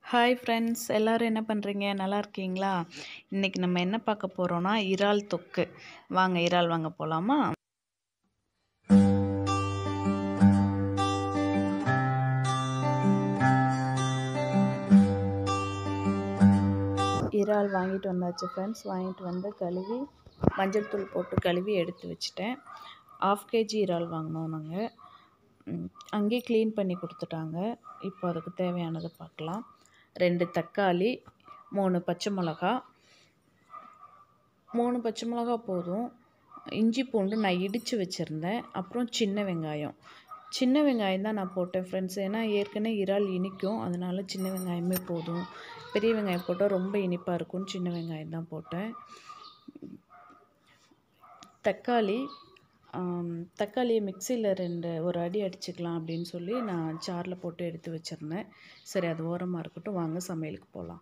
Hi friends, எல்லோரும் என்ன பண்ணுறீங்க? நல்லா இருக்கீங்களா? இன்றைக்கி நம்ம என்ன பார்க்க போகிறோன்னா இறால் தொக்கு. வாங்க இறால் வாங்க போகலாமா? இறால் வாங்கிட்டு வந்தாச்சு ஃப்ரெண்ட்ஸ். வாங்கிட்டு வந்து கழுவி மஞ்சள் தூள் போட்டு கழுவி எடுத்து வச்சுட்டேன். 1/2 kg இறால் வாங்கினோம் நாங்கள். அங்கேயே க்ளீன் பண்ணி கொடுத்துட்டாங்க. இப்போ அதுக்கு தேவையானதை பார்க்கலாம். 2 தக்காளி, 3 பச்சை மிளகா, 3 பச்சை மிளகா போதும். இஞ்சி பூண்டு நான் இடித்து வச்சுருந்தேன். அப்புறம் சின்ன வெங்காயம் தான் நான் போட்டேன் ஃப்ரெண்ட்ஸ். ஏன்னா ஏற்கனவே இறால் இனிக்கும், அதனால சின்ன வெங்காயமே போதும். பெரிய வெங்காயம் போட்டால் ரொம்ப இனிப்பாக இருக்கும்னு சின்ன வெங்காயம் தான் போட்டேன். தக்காளியை மிக்சியில் ஒரு அடி அடிச்சுக்கலாம் அப்படின்னு சொல்லி நான் ஜாரில் போட்டு எடுத்து வச்சுருந்தேன். சரி, அது ஓரமாக இருக்கட்டும். வாங்க சமையலுக்கு போகலாம்.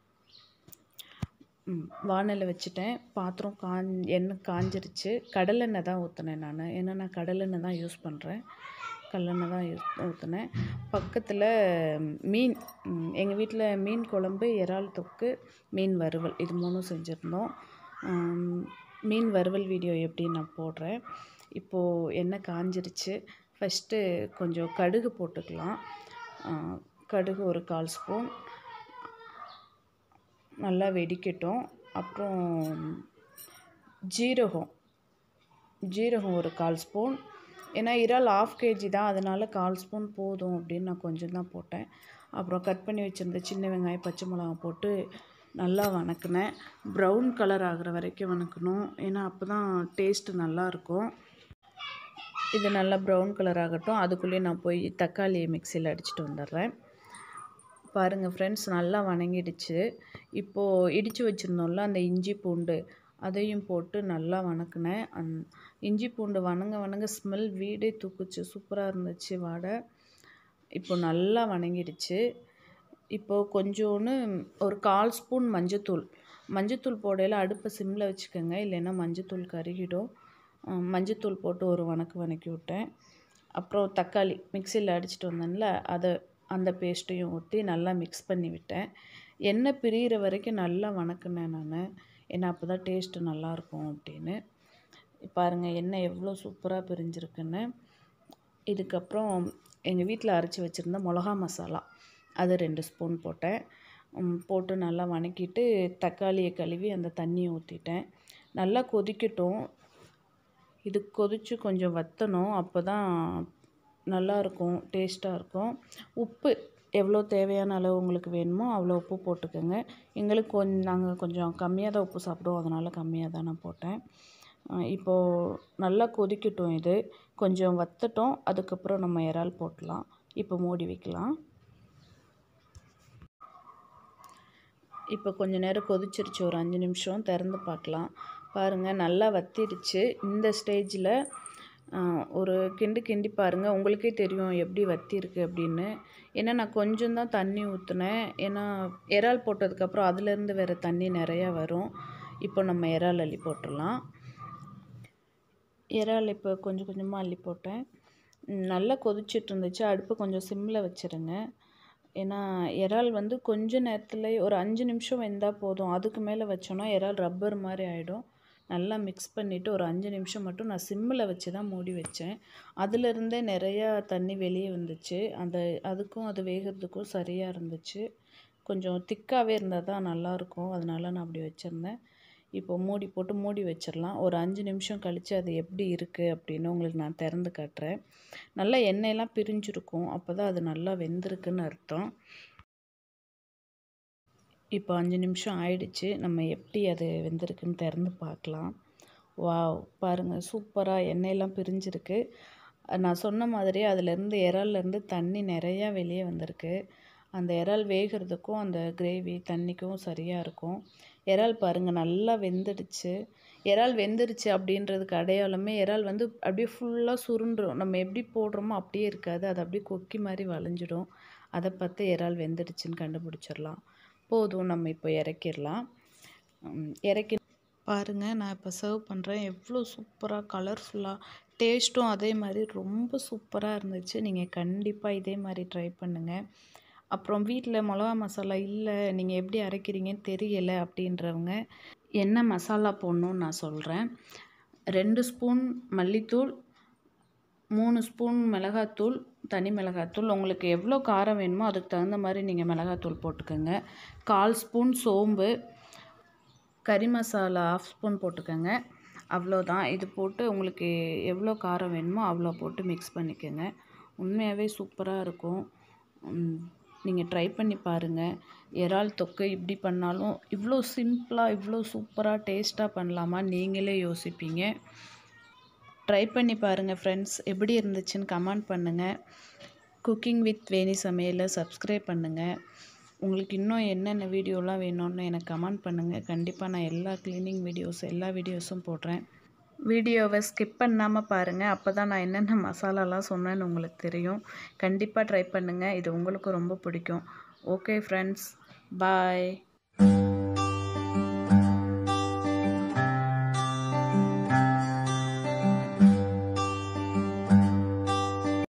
வானலில் வச்சுட்டேன். பாத்திரம் எண்ணெய் காஞ்சிருச்சு. கடலெண்ணெய் தான் ஊற்றினேன் நான். ஏன்னா நான் கடலெண்ணெய் தான் யூஸ் பண்ணுறேன். கடலெண்ணெய் தான் ஊற்றினேன். பக்கத்தில் மீன், எங்கள் வீட்டில் மீன் குழம்பு, இறால் தொக்கு, மீன் வறுவல், இது 3 செஞ்சுருந்தோம். மீன் வறுவல் வீடியோ எப்படி நான் போடுறேன். இப்போது எண்ணெய் காஞ்சிருச்சு. ஃபஸ்ட்டு கொஞ்சம் கடுகு போட்டுக்கலாம். கடுகு ஒரு 1/4 ஸ்பூன் நல்லா வெடிக்கட்டும். அப்புறம் ஜீரகம் ஒரு 1/4 ஸ்பூன். ஏன்னா இறால் 1/2 kg தான், அதனால் 1/4 ஸ்பூன் போதும் அப்படின்னு நான் கொஞ்சம் தான் போட்டேன். அப்புறம் கட் பண்ணி வச்சுருந்த சின்ன வெங்காயம், பச்சை மிளகா போட்டு நல்லா வணக்கினேன். ப்ரௌன் கலர் ஆகிற வரைக்கும் வணக்கணும். ஏன்னா அப்போ தான் டேஸ்ட்டு நல்லாயிருக்கும். இது நல்லா ப்ரௌன் கலர் ஆகட்டும். அதுக்குள்ளேயே நான் போய் தக்காளியை மிக்சியில் அடிச்சுட்டு வந்துடுறேன். பாருங்கள் ஃப்ரெண்ட்ஸ், நல்லா வணங்கிடுச்சு. இப்போது இடித்து வச்சுருந்தோம்ல அந்த இஞ்சி பூண்டு, அதையும் போட்டு நல்லா வணக்கினேன். இஞ்சி பூண்டு வணங்க ஸ்மெல் வீடே தூக்குச்சு. சூப்பராக இருந்துச்சு வாடை. இப்போ நல்லா வணங்கிடுச்சு. இப்போது கொஞ்சோன்னு ஒரு 1/4 ஸ்பூன் மஞ்சத்தூள் போடையில் அடுப்பை சிம்மில் வச்சுக்கோங்க, இல்லைன்னா மஞ்சத்தூள் கருகிடும். மஞ்சத்தூள் போட்டு ஒரு வணக்கி விட்டேன். அப்புறம் தக்காளி மிக்சியில் அடிச்சுட்டு வந்தேன்ல, அந்த பேஸ்ட்டையும் ஊற்றி நல்லா மிக்ஸ் பண்ணி விட்டேன். எண்ணெய் பிரிகிற வரைக்கும் நல்லா வணக்கினேன் நான். ஏன்னா அப்போ தான் டேஸ்ட்டு நல்லாயிருக்கும் அப்படின்னு. பாருங்கள் எண்ணெய் எவ்வளோ சூப்பராக பிரிஞ்சிருக்குன்னு. இதுக்கப்புறம் எங்கள் வீட்டில் அரைச்சி வச்சுருந்த மிளகா மசாலா, அது 2 ஸ்பூன் போட்டேன். போட்டு நல்லா வணக்கிட்டு தக்காளியை கழுவி அந்த தண்ணியை ஊற்றிட்டேன். நல்லா கொதிக்கட்டும். இது கொதித்து கொஞ்சம் வற்றணும். அப்போ தான் நல்லாயிருக்கும், டேஸ்ட்டாக இருக்கும். உப்பு எவ்வளோ தேவையான அளவு உங்களுக்கு வேணுமோ அவ்வளோ உப்பு போட்டுக்கோங்க. எங்களுக்கு நாங்கள் கொஞ்சம் கம்மியாக தான் உப்பு சாப்பிடுவோம், அதனால் கம்மியாக தான் நான் போட்டேன். இப்போது நல்லா கொதிக்கட்டும். இது கொஞ்சம் வற்றட்டும். அதுக்கப்புறம் நம்ம இறால் போட்டலாம். இப்போ மூடி வைக்கலாம். இப்போ கொஞ்சம் நேரம் கொதிச்சிருச்சு. ஒரு 5 நிமிஷம் திறந்து பார்க்கலாம். பாருங்கள் நல்லா வற்றிடுச்சு. இந்த ஸ்டேஜில் ஒரு கிண்டி பாருங்கள். உங்களுக்கே தெரியும் எப்படி வற்றிருக்கு அப்படின்னு. ஏன்னா நான் கொஞ்சம் தான் தண்ணி ஊற்றினேன். ஏன்னா இறால் போட்டதுக்கப்புறம் அதுலேருந்து வேறு தண்ணி நிறையா வரும். இப்போ நம்ம இறால் அள்ளி போட்டுடலாம். இறால் இப்போ கொஞ்சம் கொஞ்சமாக அள்ளி போட்டேன். நல்லா கொதிச்சிட்டு இருந்துச்சு. அடுப்பு கொஞ்சம் சிம்மில் வச்சுருங்க. ஏன்னா இறால் கொஞ்ச நேரத்துலேயே ஒரு 5 நிமிஷம் வெந்தால் போதும். அதுக்கு மேலே வச்சோன்னா இறால் ரப்பர் மாதிரி ஆகிடும். நல்லா மிக்ஸ் பண்ணிவிட்டு ஒரு 5 நிமிஷம் மட்டும் நான் சிம்மில் வச்சு தான் மூடி வச்சேன். அதிலிருந்தே நிறையா தண்ணி வெளியே வந்துச்சு. அதுக்கும் அது வேகிறதுக்கும் சரியாக இருந்துச்சு. கொஞ்சம் திக்காகவே இருந்தால் தான் நல்லாயிருக்கும், அதனால நான் அப்படி வச்சுருந்தேன். இப்போ மூடி போட்டு மூடி வச்சிடலாம். ஒரு 5 நிமிஷம் கழித்து அது எப்படி இருக்குது அப்படின்னு உங்களுக்கு நான் திறந்து காட்டுறேன். நல்லா எண்ணெயெல்லாம் பிரிஞ்சிருக்கும். அப்போ தான் அது நல்லா வெந்திருக்குன்னு அர்த்தம். இப்போ 5 நிமிஷம் ஆயிடுச்சு. நம்ம எப்படி அது வெந்திருக்குன்னு திறந்து பார்க்கலாம். வாவ், பாருங்கள் சூப்பராக எண்ணெயெல்லாம் பிரிஞ்சிருக்கு. நான் சொன்ன மாதிரியே அதிலேருந்து இறால்லேருந்து தண்ணி நிறையா வெளியே வந்திருக்கு. அந்த இறால் வேகிறதுக்கும் அந்த கிரேவி தண்ணிக்கும் சரியாக இருக்கும். இறால் பாருங்கள் நல்லா வெந்துடுச்சு. இறால் வெந்துடுச்சு அப்படின்றதுக்கு அடையாளமே இறால் அப்படியே ஃபுல்லாக சுருண்டுரும். நம்ம எப்படி போடுறோமோ அப்படியே இருக்காது, அது அப்படியே கொக்கி மாதிரி வளைஞ்சிடும். அதை பார்த்து இறால் வெந்துடுச்சுன்னு கண்டுபிடிச்சிடலாம். போதும், நம்ம இப்போ இறக்கிடலாம். இறக்கி பாருங்கள், நான் இப்போ சர்வ் பண்ணுறேன். எவ்வளோ சூப்பராக கலர்ஃபுல்லாக, டேஸ்ட்டும் அதே மாதிரி ரொம்ப சூப்பராக இருந்துச்சு. நீங்கள் கண்டிப்பாக இதே மாதிரி ட்ரை பண்ணுங்கள். அப்புறம் வீட்டில் மிளகா மசாலா இல்லை, நீங்கள் எப்படி அரைக்கிறீங்கன்னு தெரியலை அப்படின்றவங்க என்ன மசாலா போடணும்னு நான் சொல்கிறேன். 2 ஸ்பூன் மல்லித்தூள், 3 ஸ்பூன் மிளகாத்தூள், தனி மிளகாத்தூள். உங்களுக்கு எவ்வளோ காரம் வேணுமோ அதுக்கு தகுந்த மாதிரி நீங்கள் மிளகாத்தூள் போட்டுக்கோங்க. 1/4 ஸ்பூன் சோம்பு, கறி மசாலா 1/2 ஸ்பூன் போட்டுக்கோங்க. அவ்வளோதான். இது போட்டு உங்களுக்கு எவ்வளோ காரம் வேணுமோ அவ்வளோ போட்டு மிக்ஸ் பண்ணிக்கோங்க. உண்மையாகவே சூப்பராக இருக்கும். நீங்கள் ட்ரை பண்ணி பாருங்கள். இறால் தொக்கு இப்படி பண்ணாலும் இவ்வளோ சிம்பிளாக இவ்வளோ சூப்பராக டேஸ்ட்டாக பண்ணலாமா நீங்களே யோசிப்பீங்க. ட்ரை பண்ணி பாருங்கள் ஃப்ரெண்ட்ஸ். எப்படி இருந்துச்சுன்னு கமெண்ட் பண்ணுங்கள். குக்கிங் வித் வேணி சமையலை சப்ஸ்கிரைப் பண்ணுங்கள். உங்களுக்கு இன்னும் என்னென்ன வீடியோலாம் வேணும்னு எனக்கு கமெண்ட் பண்ணுங்கள். கண்டிப்பாக நான் எல்லா வீடியோஸும் போடுறேன். வீடியோவை ஸ்கிப் பண்ணாமல் பாருங்கள். அப்போ தான் நான் என்னென்ன மசாலாலாம் சொன்னேன்னு உங்களுக்கு தெரியும். கண்டிப்பாக ட்ரை பண்ணுங்கள். இது உங்களுக்கு ரொம்ப பிடிக்கும். ஓகே ஃப்ரெண்ட்ஸ், பாய்.